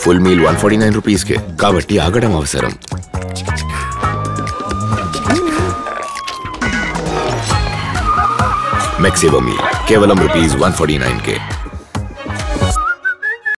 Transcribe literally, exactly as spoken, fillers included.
Full meal one forty nine rupees కే, కాబట్టి ఆగడం అవసరం. McSaver meal కేవలం రూపీస్ వన్ ఫార్టీ నైన్ కే.